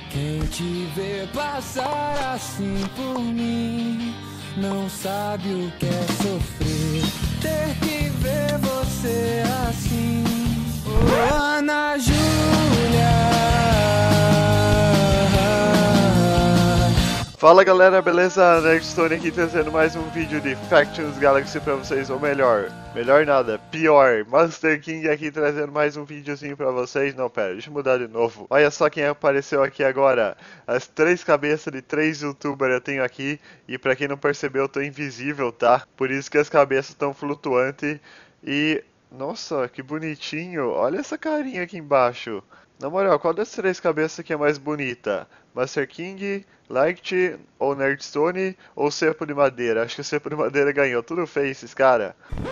Quem te vê passar assim por mim não sabe o que é sofrer, ter que ver você assim. Oh, Ana Júlia. Fala galera, beleza? Nerdstone aqui trazendo mais um vídeo de Factions Galaxy pra vocês, ou melhor nada, pior, Monster King aqui trazendo mais um videozinho pra vocês. Não, pera, deixa eu mudar de novo. Olha só quem apareceu aqui agora, as 3 cabeças de 3 youtubers eu tenho aqui, e pra quem não percebeu eu tô invisível, tá? Por isso que as cabeças estão flutuantes e... Nossa, que bonitinho, olha essa carinha aqui embaixo. Na moral, qual das 3 cabeças que é mais bonita? Master King, Light ou Nerdstone ou Cepo de Madeira? Acho que o Cepo de Madeira ganhou, tudo faces, cara.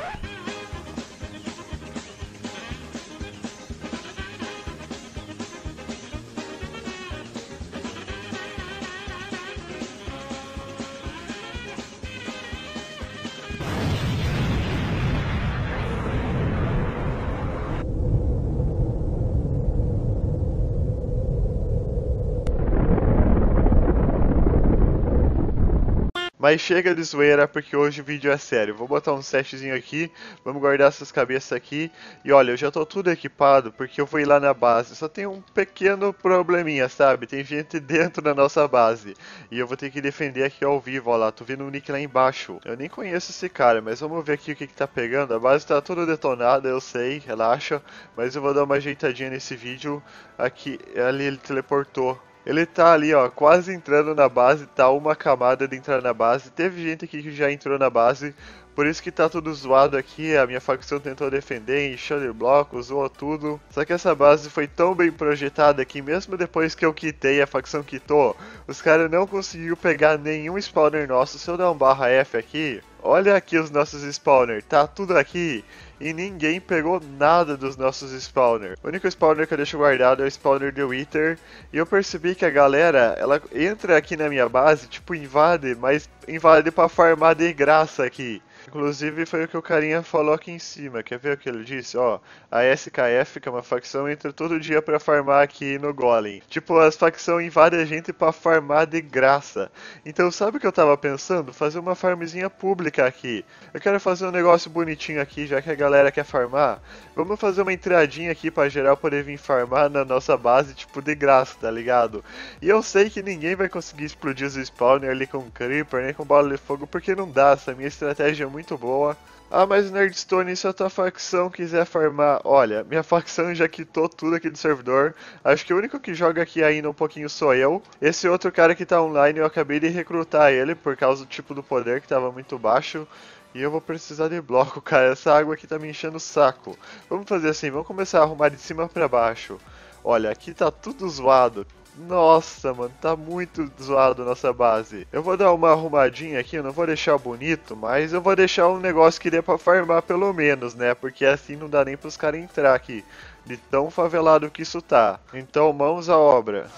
Mas chega de zoeira porque hoje o vídeo é sério. Vou botar um setzinho aqui, vamos guardar essas cabeças aqui. E olha, eu já tô tudo equipado porque eu vou ir lá na base. Só tem um pequeno probleminha, sabe? Tem gente dentro da nossa base. E eu vou ter que defender aqui ao vivo, ó lá. Tô vendo um nick lá embaixo. Eu nem conheço esse cara, mas vamos ver aqui o que tá pegando. A base tá toda detonada, eu sei, relaxa. Mas eu vou dar uma ajeitadinha nesse vídeo. Aqui, ali ele teleportou. Ele tá ali, ó, quase entrando na base, tá uma camada de entrar na base. Teve gente aqui que já entrou na base, por isso que tá tudo zoado aqui. A minha facção tentou defender, encheu de bloco, zoou tudo. Só que essa base foi tão bem projetada que mesmo depois que eu quitei, a facção quitou, os caras não conseguiram pegar nenhum spawner nosso. Se eu der um /F aqui, olha aqui os nossos spawners, tá tudo aqui. E ninguém pegou nada dos nossos spawners. O único spawner que eu deixo guardado é o spawner de Wither. E eu percebi que a galera, ela entra aqui na minha base, tipo, invade, mas invade pra farmar de graça aqui. Inclusive foi o que o carinha falou aqui em cima, quer ver o que ele disse? Ó, a SKF, que é uma facção, entra todo dia pra farmar aqui no Golem. Tipo, as facções invadem a gente pra farmar de graça. Então sabe o que eu tava pensando? Fazer uma farmzinha pública aqui. Eu quero fazer um negócio bonitinho aqui, já que a galera quer farmar. Vamos fazer uma entradinha aqui pra geral poder vir farmar na nossa base, tipo, de graça, tá ligado? E eu sei que ninguém vai conseguir explodir os spawners ali com Creeper, nem com bola de fogo, porque não dá, essa minha estratégia é muito boa. Ah, mas Nerdstone, se a tua facção quiser farmar... Olha, minha facção já quitou tudo aqui do servidor. Acho que o único que joga aqui ainda um pouquinho sou eu. Esse outro cara que tá online, eu acabei de recrutar ele por causa do tipo do poder que tava muito baixo. E eu vou precisar de bloco, cara. Essa água aqui tá me enchendo o saco. Vamos fazer assim, vamos começar a arrumar de cima pra baixo. Olha, aqui tá tudo zoado. Nossa, mano, tá muito zoado nossa base. Eu vou dar uma arrumadinha aqui, eu não vou deixar bonito, mas eu vou deixar um negócio que dê pra farmar pelo menos, né? Porque assim não dá nem pros caras entrar aqui, de tão favelado que isso tá. Então, mãos à obra.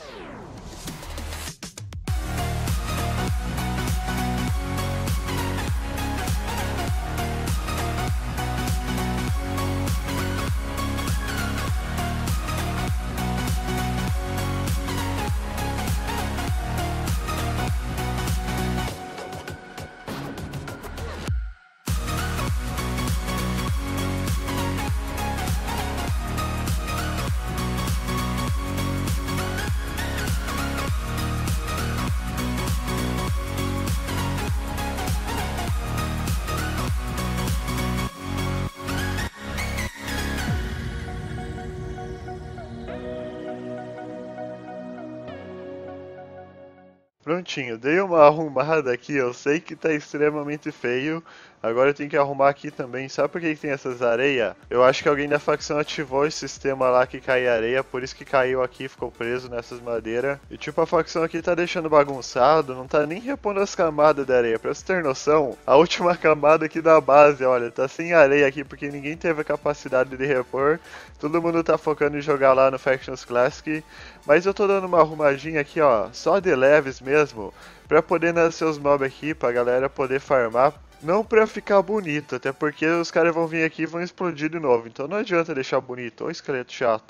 Prontinho, dei uma arrumada aqui, eu sei que tá extremamente feio. Agora eu tenho que arrumar aqui também. Sabe por que tem essas areias? Eu acho que alguém da facção ativou esse sistema lá que cai areia, por isso que caiu aqui e ficou preso nessas madeiras. E tipo, a facção aqui tá deixando bagunçado, não tá nem repondo as camadas de areia. Pra você ter noção, a última camada aqui da base, olha, tá sem areia aqui porque ninguém teve a capacidade de repor. Todo mundo tá focando em jogar lá no Factions Classic. Mas eu tô dando uma arrumadinha aqui, ó, só de leves mesmo, pra poder nascer os mobs aqui, pra galera poder farmar. Não pra ficar bonito, até porque os caras vão vir aqui e vão explodir de novo. Então não adianta deixar bonito. Ô esqueleto chato.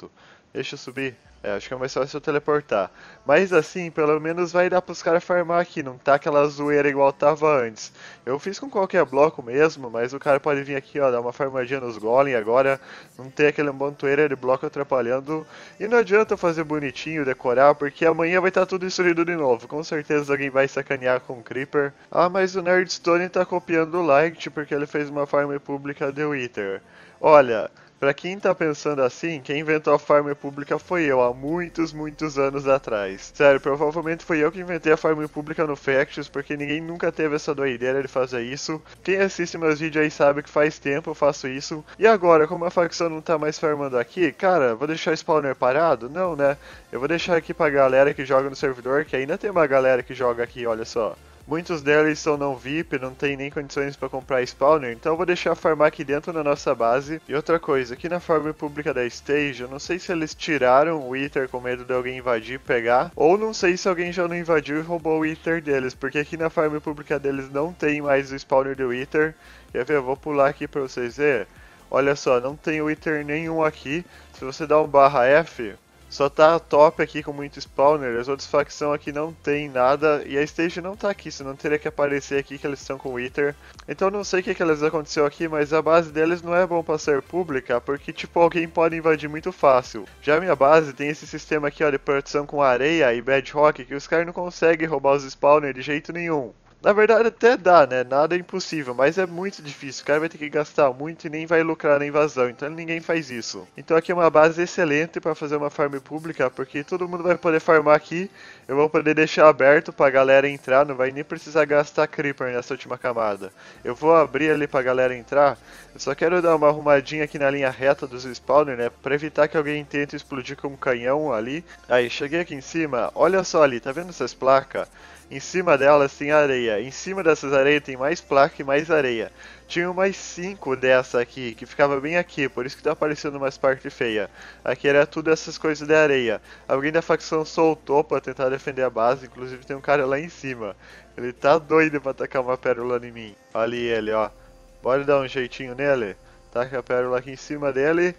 Deixa eu subir. É, acho que é mais fácil eu teleportar. Mas assim, pelo menos vai dar pros caras farmar aqui, não tá aquela zoeira igual tava antes. Eu fiz com qualquer bloco mesmo, mas o cara pode vir aqui, ó, dar uma farmadinha nos golem agora. Não tem aquele montoeira de bloco atrapalhando. E não adianta fazer bonitinho, decorar, porque amanhã vai estar tudo destruído de novo. Com certeza alguém vai sacanear com o Creeper. Ah, mas o Nerdstone tá copiando o Light porque ele fez uma farm pública de Wither. Olha... Pra quem tá pensando assim, quem inventou a farm pública foi eu, há muitos anos atrás. Sério, provavelmente foi eu que inventei a farm pública no Factions, porque ninguém nunca teve essa doideira de fazer isso. Quem assiste meus vídeos aí sabe que faz tempo eu faço isso. E agora, como a facção não tá mais farmando aqui, cara, vou deixar o spawner parado? Não, né? Eu vou deixar aqui pra galera que joga no servidor, que ainda tem uma galera que joga aqui, olha só. Muitos deles são não VIP, não tem nem condições para comprar spawner, então eu vou deixar farmar aqui dentro da nossa base. E outra coisa, aqui na farm pública da Stage, eu não sei se eles tiraram o Wither com medo de alguém invadir e pegar, ou não sei se alguém já não invadiu e roubou o Wither deles, porque aqui na farm pública deles não tem mais o spawner do Wither. Quer ver? Eu vou pular aqui para vocês verem. Olha só, não tem Wither nenhum aqui. Se você dá um /F... Só tá top aqui com muito spawner, as outras facções aqui não tem nada, e a stage não tá aqui, senão teria que aparecer aqui que eles estão com Wither. Então não sei o que eles aconteceu aqui, mas a base deles não é bom pra ser pública, porque tipo, alguém pode invadir muito fácil. Já a minha base tem esse sistema aqui ó, de proteção com areia e bedrock, que os caras não conseguem roubar os spawners de jeito nenhum. Na verdade até dá, né? Nada é impossível, mas é muito difícil. O cara vai ter que gastar muito e nem vai lucrar na invasão, então ninguém faz isso. Então aqui é uma base excelente para fazer uma farm pública, porque todo mundo vai poder farmar aqui. Eu vou poder deixar aberto pra galera entrar, não vai nem precisar gastar creeper nessa última camada. Eu vou abrir ali pra galera entrar. Eu só quero dar uma arrumadinha aqui na linha reta dos spawners, né? Pra evitar que alguém tente explodir com um canhão ali. Aí, cheguei aqui em cima, olha só ali, tá vendo essas placas? Em cima delas tem areia, em cima dessas areias tem mais placa e mais areia. Tinha mais 5 dessa aqui, que ficava bem aqui, por isso que tá aparecendo umas partes feias. Aqui era tudo essas coisas de areia. Alguém da facção soltou pra tentar defender a base, inclusive tem um cara lá em cima. Ele tá doido pra tacar uma pérola em mim. Olha ele, ó. Bora dar um jeitinho nele. Taca a pérola aqui em cima dele.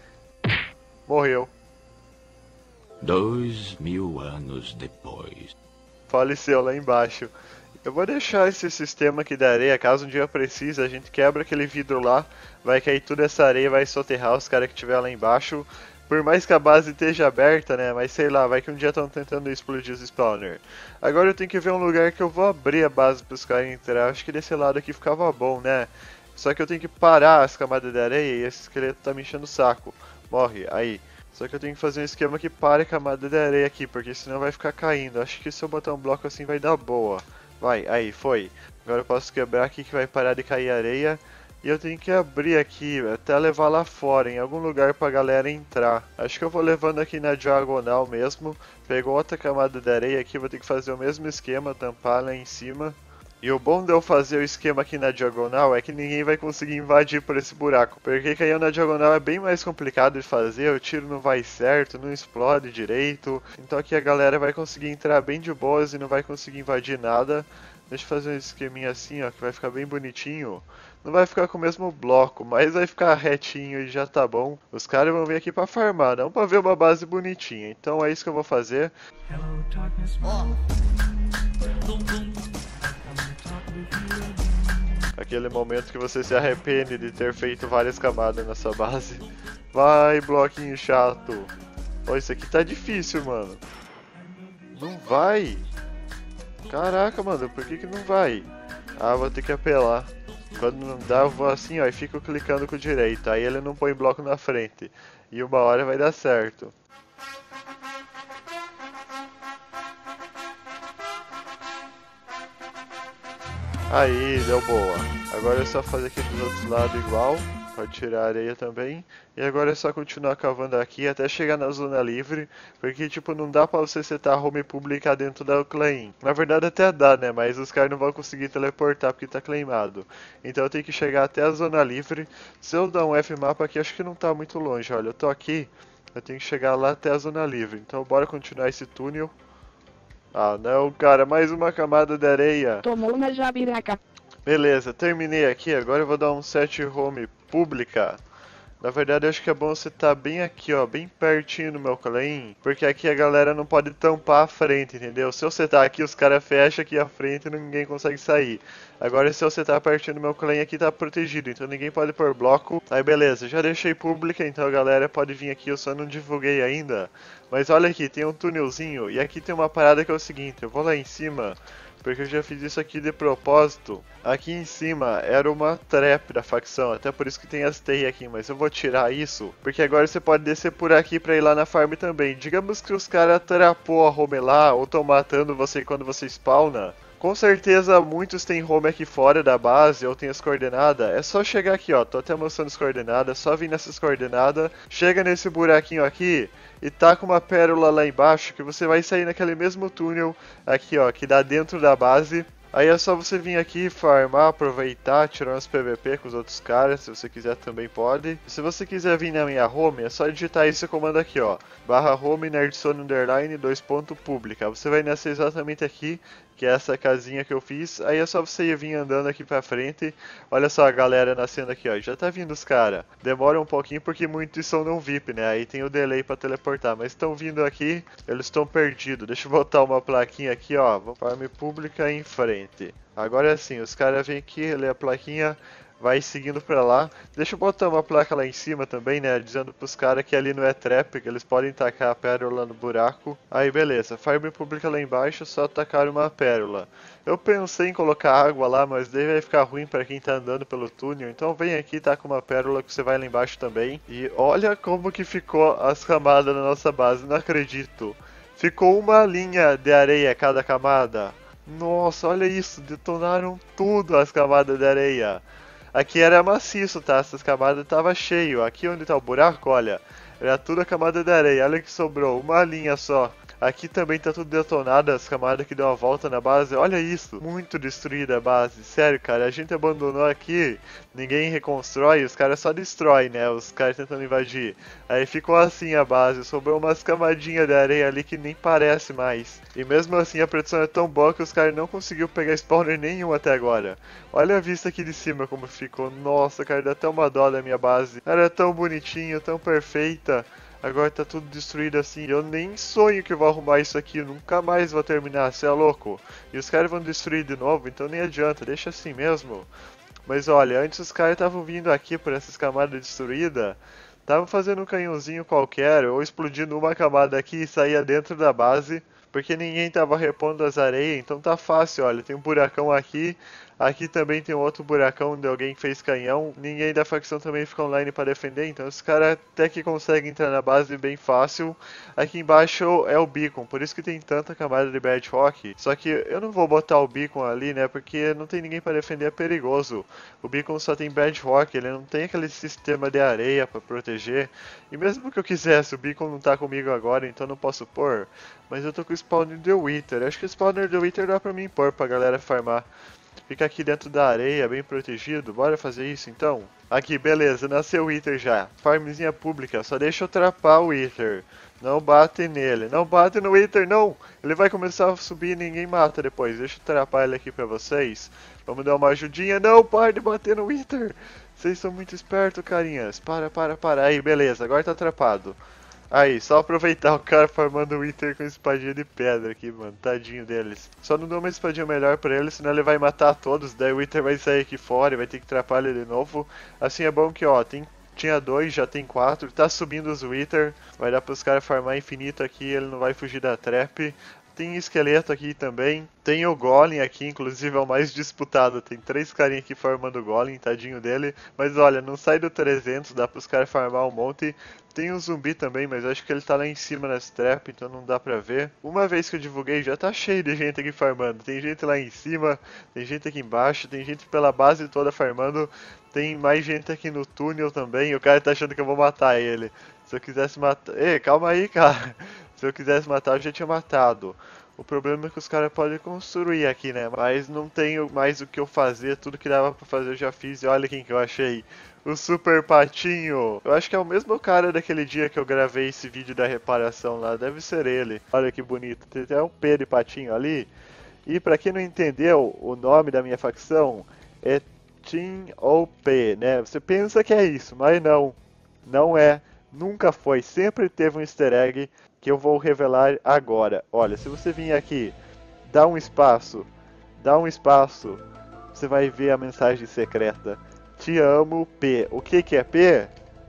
Morreu. 2000 anos depois. Faleceu lá embaixo. Eu vou deixar esse sistema aqui da areia, caso um dia precise, a gente quebra aquele vidro lá, vai cair toda essa areia, vai soterrar os caras que estiver lá embaixo. Por mais que a base esteja aberta, né, mas sei lá, vai que um dia estão tentando explodir os spawner. Agora eu tenho que ver um lugar que eu vou abrir a base para os caras entrar, acho que desse lado aqui ficava bom, né. Só que eu tenho que parar as camadas de areia e esse esqueleto tá me enchendo o saco. Morre, aí. Só que eu tenho que fazer um esquema que pare a camada de areia aqui, porque senão vai ficar caindo. Acho que se eu botar um bloco assim vai dar boa. Vai, aí, foi. Agora eu posso quebrar aqui que vai parar de cair areia. E eu tenho que abrir aqui, até levar lá fora, em algum lugar pra galera entrar. Acho que eu vou levando aqui na diagonal mesmo. Pegou outra camada de areia aqui, vou ter que fazer o mesmo esquema, tampar lá em cima. E o bom de eu fazer o esquema aqui na diagonal é que ninguém vai conseguir invadir por esse buraco. Porque caindo na diagonal é bem mais complicado de fazer, o tiro não vai certo, não explode direito. Então aqui a galera vai conseguir entrar bem de boas e não vai conseguir invadir nada. Deixa eu fazer um esqueminha assim, ó, que vai ficar bem bonitinho. Não vai ficar com o mesmo bloco, mas vai ficar retinho e já tá bom. Os caras vão vir aqui pra farmar, não pra ver uma base bonitinha. Então é isso que eu vou fazer. Aquele momento que você se arrepende de ter feito várias camadas nessa base. Vai, bloquinho chato. Ó, isso aqui tá difícil, mano. Não vai. Caraca, mano, por que não vai? Ah, vou ter que apelar. Quando não dá, eu vou assim, ó, e fico clicando com o direito. Aí ele não põe bloco na frente. E uma hora vai dar certo. Aí, deu boa. Agora é só fazer aqui dos outros lados igual. Pode tirar a areia também. E agora é só continuar cavando aqui até chegar na zona livre. Porque, tipo, não dá pra você setar home pública dentro da claim. Na verdade até dá, né? Mas os caras não vão conseguir teleportar porque tá claimado. Então eu tenho que chegar até a zona livre. Se eu dar um F-mapa aqui, acho que não tá muito longe. Olha, eu tô aqui. Eu tenho que chegar lá até a zona livre. Então bora continuar esse túnel. Ah não, cara, mais uma camada de areia. Tomou na jabiraca. Beleza, terminei aqui, agora eu vou dar um set home pública. Na verdade, eu acho que é bom você estar bem aqui, ó, bem pertinho do meu claim, porque aqui a galera não pode tampar a frente, entendeu? Se você tá aqui, os caras fecham aqui a frente e ninguém consegue sair. Agora, se você tá pertinho do meu claim, aqui tá protegido, então ninguém pode pôr bloco. Aí, beleza, já deixei pública, então a galera pode vir aqui, eu só não divulguei ainda. Mas olha aqui, tem um túnelzinho, e aqui tem uma parada que é o seguinte, eu vou lá em cima... Porque eu já fiz isso aqui de propósito. Aqui em cima era uma trap da facção, até por isso que tem as teias aqui, mas eu vou tirar isso. Porque agora você pode descer por aqui pra ir lá na farm também. Digamos que os caras trapou a home lá, ou estão matando você quando você spawna. Com certeza muitos têm home aqui fora da base, ou tem as coordenadas. É só chegar aqui, ó, tô até mostrando as coordenadas, é só vir nessas coordenadas. Chega nesse buraquinho aqui e taca uma pérola lá embaixo que você vai sair naquele mesmo túnel aqui, ó, que dá dentro da base. Aí é só você vir aqui, farmar, aproveitar, tirar uns PVP com os outros caras, se você quiser também pode. Se você quiser vir na minha home, é só digitar esse comando aqui, ó, /home nerdzone underline 2.publica. Você vai nessa exatamente aqui, que é essa casinha que eu fiz. Aí é só você vir andando aqui pra frente. Olha só a galera nascendo aqui, ó, já tá vindo os caras. Demora um pouquinho porque muitos são não VIP, né, aí tem o delay pra teleportar. Mas estão vindo aqui, eles estão perdidos. Deixa eu botar uma plaquinha aqui, ó, farm pública em frente. Agora sim, os caras vêm aqui, lê a plaquinha, vai seguindo pra lá. Deixa eu botar uma placa lá em cima também, né, dizendo pros caras que ali não é trap, que eles podem tacar a pérola no buraco. Aí beleza, farm pública lá embaixo, só tacar uma pérola. Eu pensei em colocar água lá, mas daí vai ficar ruim pra quem tá andando pelo túnel, então vem aqui, taca uma pérola que você vai lá embaixo também. E olha como que ficou as camadas na nossa base, não acredito. Ficou uma linha de areia cada camada. Nossa, olha isso, detonaram tudo as camadas de areia. Aqui era maciço, tá? Essas camadas tava cheio. Aqui onde tá o buraco, olha, era tudo a camada de areia. Olha que sobrou, uma linha só. Aqui também tá tudo detonado, as camadas que deu uma volta na base. Olha isso, muito destruída a base. Sério, cara, a gente abandonou aqui, ninguém reconstrói, os caras só destroem, né? Os caras tentando invadir. Aí ficou assim a base, sobrou umas camadinhas de areia ali que nem parece mais. E mesmo assim a produção é tão boa que os caras não conseguiu pegar spawner nenhum até agora. Olha a vista aqui de cima como ficou. Nossa, cara, dá até uma dó da minha base. Era tão bonitinho, tão perfeita. Agora tá tudo destruído assim. Eu nem sonho que eu vou arrumar isso aqui. Eu nunca mais vou terminar, cê é louco. E os caras vão destruir de novo, então nem adianta. Deixa assim mesmo. Mas olha, antes os caras estavam vindo aqui por essas camadas destruídas. Estavam fazendo um canhãozinho qualquer. Ou explodindo uma camada aqui e saía dentro da base. Porque ninguém tava repondo as areias. Então tá fácil, olha. Tem um buracão aqui. Aqui também tem um outro buracão onde alguém fez canhão. Ninguém da facção também fica online para defender. Então os caras até que conseguem entrar na base bem fácil. Aqui embaixo é o beacon. Por isso que tem tanta camada de bedrock. Só que eu não vou botar o beacon ali, né? Porque não tem ninguém para defender. É perigoso. O beacon só tem bedrock. Ele não tem aquele sistema de areia para proteger. E mesmo que eu quisesse, o beacon não tá comigo agora. Então não posso pôr. Mas eu tô com o spawner de Wither. Acho que o spawner de Wither dá pra mim pôr pra galera farmar. Fica aqui dentro da areia, bem protegido. Bora fazer isso então? Aqui, beleza, nasceu o Wither já. Farmzinha pública, só deixa eu trapar o Wither. Não bate nele. Não bate no Wither, não! Ele vai começar a subir e ninguém mata depois. Deixa eu trapar ele aqui pra vocês. Vamos dar uma ajudinha. Não, pare de bater no Wither! Vocês são muito espertos, carinhas. Para. Aí, beleza, agora tá atrapado. Aí, só aproveitar o cara farmando o Wither com espadinha de pedra aqui, mano. Tadinho deles. Só não dou uma espadinha melhor pra ele, senão ele vai matar todos. Daí o Wither vai sair aqui fora e vai ter que trapar ele de novo. Assim é bom que, ó, tinha 2, já tem 4. Tá subindo os Wither. Vai dar pros caras farmar infinito aqui, ele não vai fugir da trap. Tem esqueleto aqui também. Tem o Golem aqui, inclusive é o mais disputado. Tem 3 carinhas aqui farmando o Golem, tadinho dele. Mas olha, não sai do 300, dá pros caras farmar um monte. Tem um zumbi também, mas acho que ele tá lá em cima nas trap, então não dá pra ver. Uma vez que eu divulguei, já tá cheio de gente aqui farmando. Tem gente lá em cima, tem gente aqui embaixo, tem gente pela base toda farmando. Tem mais gente aqui no túnel também. O cara tá achando que eu vou matar ele. Se eu quisesse matar... Ei, calma aí, cara. Se eu quisesse matar, eu já tinha matado. O problema é que os caras podem construir aqui, né? Mas não tenho mais o que eu fazer. Tudo que dava pra fazer eu já fiz. E olha quem que eu achei. O Super Patinho. Eu acho que é o mesmo cara daquele dia que eu gravei esse vídeo da reparação lá. Deve ser ele. Olha que bonito. Tem até um P de patinho ali. E pra quem não entendeu, o nome da minha facção é Team OP, né? Você pensa que é isso, mas não. Não é, nunca foi, sempre teve um easter egg que eu vou revelar agora. Olha, se você vir aqui, dá um espaço, você vai ver a mensagem secreta. Te amo, P. O que que é P?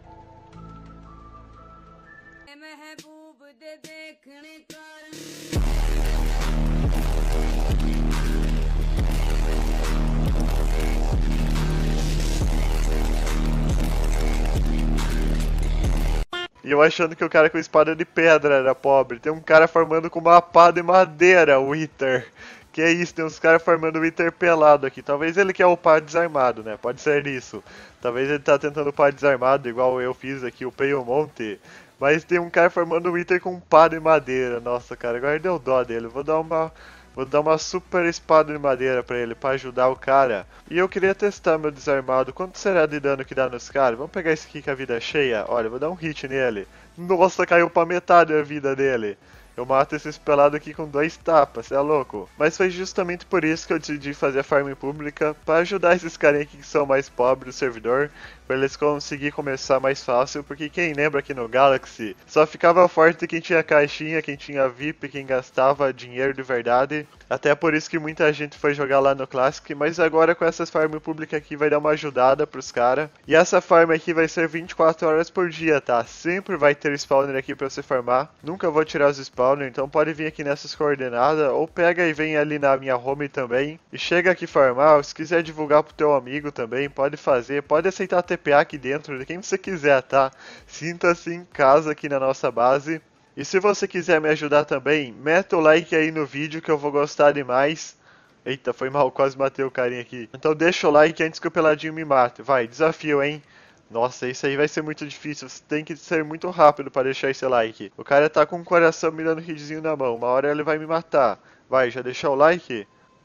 E eu achando que o cara com espada de pedra era pobre. Tem um cara farmando com uma pá de madeira, o Wither. Que é isso, tem uns caras farmando o Wither pelado aqui. Talvez ele quer upar desarmado, né? Pode ser isso. Talvez ele tá tentando upar desarmado, igual eu fiz aqui, upei um monte. Mas tem um cara farmando o Wither com pá de madeira. Nossa, cara, agora deu dó dele. Vou dar uma super espada de madeira pra ele, pra ajudar o cara. E eu queria testar meu desarmado. Quanto será de dano que dá nos caras? Vamos pegar esse aqui com a vida cheia. Olha, vou dar um hit nele. Nossa, caiu pra metade a vida dele. Eu mato esses pelados aqui com 2 tapas, cê é louco. Mas foi justamente por isso que eu decidi fazer a farm pública, pra ajudar esses carinha aqui que são mais pobres do servidor, pra eles conseguirem começar mais fácil, porque quem lembra aqui no Galaxy, só ficava forte quem tinha caixinha, quem tinha VIP, quem gastava dinheiro de verdade. Até por isso que muita gente foi jogar lá no Classic, mas agora com essas farm públicas aqui vai dar uma ajudada pros caras. E essa farm aqui vai ser 24 horas por dia, tá? Sempre vai ter spawner aqui pra você farmar. Nunca vou tirar os spawners, então pode vir aqui nessas coordenadas, ou pega e vem ali na minha home também. E chega aqui farmar, se quiser divulgar pro teu amigo também, pode fazer. Pode aceitar TPA aqui dentro, de quem você quiser, tá? Sinta-se em casa aqui na nossa base. E se você quiser me ajudar também, meta o like aí no vídeo que eu vou gostar demais. Eita, foi mal, quase matei o carinha aqui. Então deixa o like antes que o peladinho me mate. Vai, desafio, hein? Nossa, isso aí vai ser muito difícil. Você tem que ser muito rápido para deixar esse like. O cara tá com o coração me dando hitzinho na mão. Uma hora ele vai me matar. Vai, já deixou o like?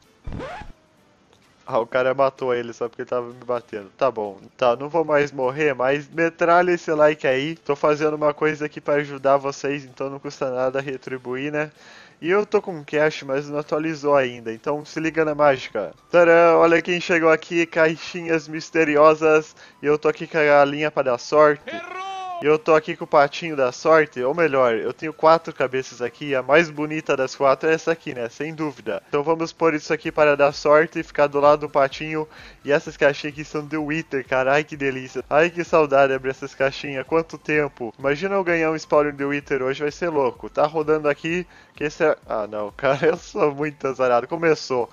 Ah, o cara matou ele só porque ele tava me batendo. Tá bom. Tá, não vou mais morrer, mas metralha esse like aí. Tô fazendo uma coisa aqui pra ajudar vocês, então não custa nada retribuir, né? E eu tô com cash, mas não atualizou ainda, então se liga na mágica. Tcharam, olha quem chegou aqui, caixinhas misteriosas. E eu tô aqui com a galinha pra dar sorte. E eu tô aqui com o patinho da sorte, ou melhor, eu tenho 4 cabeças aqui, a mais bonita das 4 é essa aqui, né, sem dúvida. Então vamos pôr isso aqui para dar sorte e ficar do lado do patinho. E essas caixinhas aqui são do Wither, cara, ai que delícia. Ai que saudade abrir essas caixinhas, quanto tempo. Imagina eu ganhar um spawner do Wither hoje, vai ser louco. Tá rodando aqui, que esse é... Ah não, cara, eu sou muito azarado, começou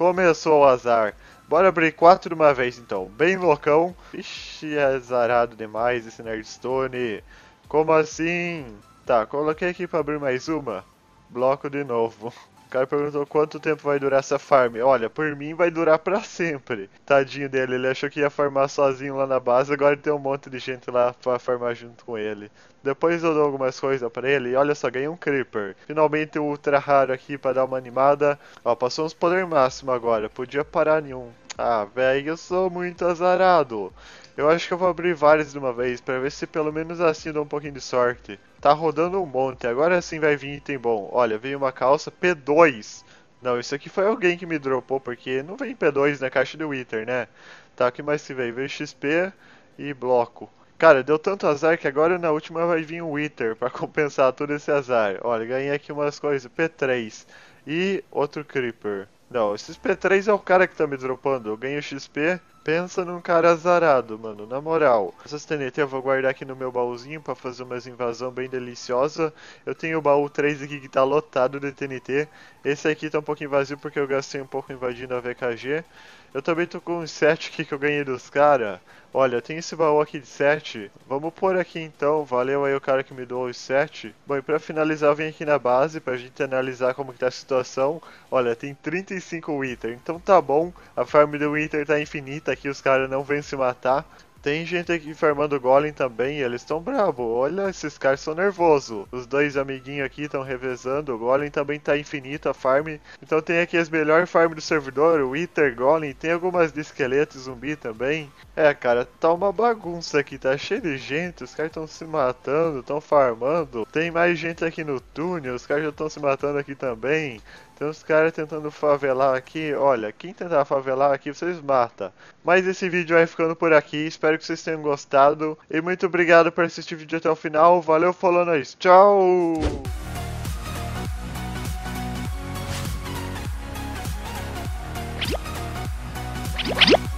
o azar. Bora abrir 4 de uma vez então, bem loucão. Ixi, é azarado demais esse Nerdstone. Como assim? Tá, coloquei aqui pra abrir mais uma. Bloco de novo. O cara perguntou quanto tempo vai durar essa farm. Olha, por mim vai durar pra sempre. Tadinho dele, ele achou que ia farmar sozinho lá na base, agora tem um monte de gente lá pra farmar junto com ele. Depois eu dou algumas coisas pra ele e olha só, ganhei um Creeper. Finalmente o ultra raro aqui pra dar uma animada. Ó, passou uns poder máximo agora, podia parar nenhum. Ah, velho, eu sou muito azarado. Eu acho que eu vou abrir vários de uma vez, pra ver se pelo menos assim dá um pouquinho de sorte. Tá rodando um monte, agora sim vai vir item bom. Olha, veio uma calça P2. Não, isso aqui foi alguém que me dropou, porque não vem P2 na caixa do Wither, né? Tá, o que mais que veio? Veio XP e bloco. Cara, deu tanto azar que agora na última vai vir um Wither pra compensar todo esse azar. Olha, ganhei aqui umas coisas, P3 e outro Creeper. Não, esses P3 é o cara que tá me dropando. Eu ganho XP. Pensa num cara azarado, mano. Na moral. Essas TNT eu vou guardar aqui no meu baúzinho pra fazer umas invasão bem deliciosa. Eu tenho o baú 3 aqui que tá lotado de TNT. Esse aqui tá um pouquinho vazio porque eu gastei um pouco invadindo a VKG. Eu também tô com uns 7 aqui que eu ganhei dos caras. Olha, eu tenho esse baú aqui de 7. Vamos pôr aqui então. Valeu aí o cara que me doou os 7. Bom, e pra finalizar eu vim aqui na base pra gente analisar como que tá a situação. Olha, tem 35 Wither. Então tá bom. A farm do Wither tá infinita aqui. Os caras não vêm se matar. Tem gente aqui farmando Golem também, e eles estão bravos. Olha, esses caras são nervosos. Os dois amiguinhos aqui estão revezando. O Golem também tá infinito a farm. Então tem aqui as melhores farms do servidor, o Wither, Golem. Tem algumas de esqueleto e zumbi também. É, cara, tá uma bagunça aqui. Tá cheio de gente. Os caras estão se matando, estão farmando. Tem mais gente aqui no túnel. Os caras já estão se matando aqui também. Tem uns caras tentando favelar aqui. Olha, quem tentar favelar aqui, vocês matam. Mas esse vídeo vai ficando por aqui. Espero que vocês tenham gostado. E muito obrigado por assistir o vídeo até o final. Valeu, falou, nós. Tchau! You